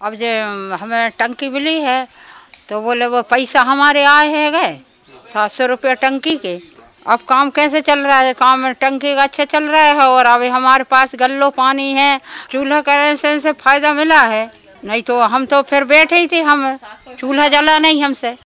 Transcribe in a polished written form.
अब जो हमें टंकी मिली है तो बोले वो पैसा हमारे आए हैं गए 700 रुपये टंकी के। अब काम कैसे चल रहा है? काम टंकी का अच्छा चल रहा है और अभी हमारे पास गल्लो पानी है। चूल्हा कनेक्शन से फायदा मिला है, नहीं तो हम तो फिर बैठे ही थे, हम चूल्हा जला नहीं हमसे।